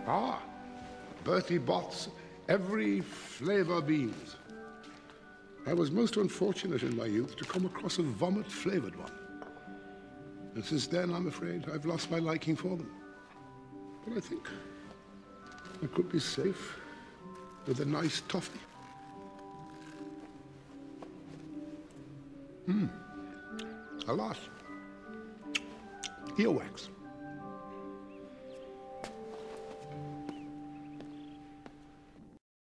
Ah, Bertie Bott's every flavor beans. I was most unfortunate in my youth to come across a vomit-flavored one. And since then, I'm afraid, I've lost my liking for them. But I think I could be safe with a nice toffee. Alas, earwax.